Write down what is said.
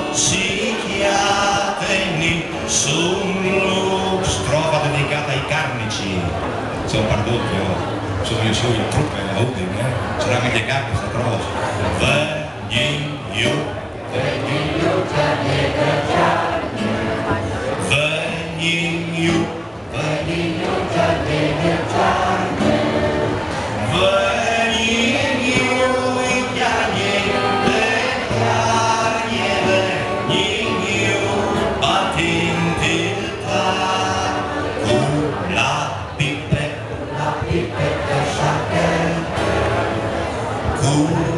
si chiateni sullo strofa dedicata ai carnici. Sono pardotto, sono io in truppe, la udine, c'era anche carne, sta trova. Veni io, Gianni, veni io, la pipetta,